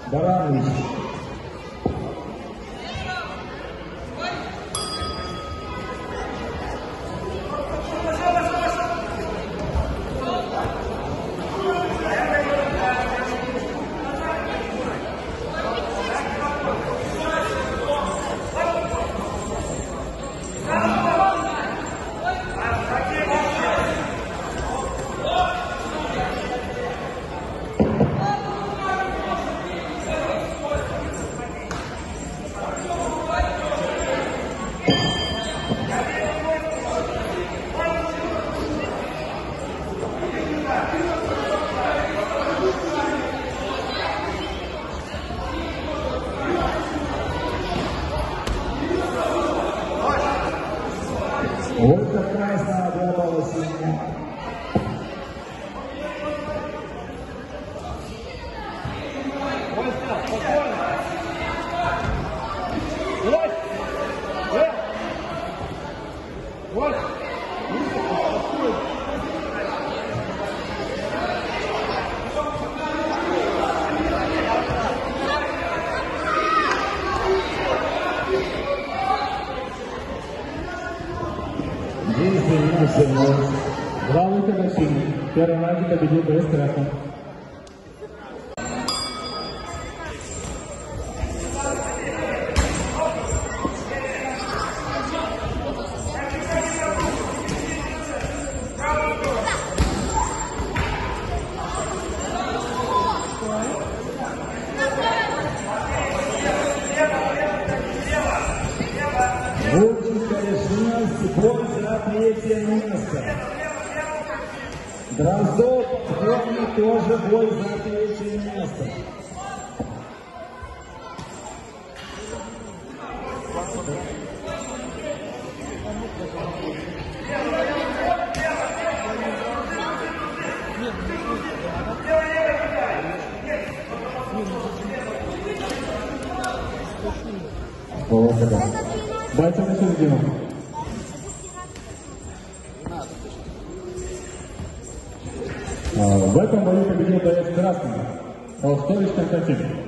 Баранович. Ольга красная, обладала синяя. Два выхода синий. В первом раунде победил без страха. Гурченко решилась, бой за третье место. Дроздов, Форма тоже бой за третье место. Бойцы на середину. В этом бою победил боец красный Толстович Константин.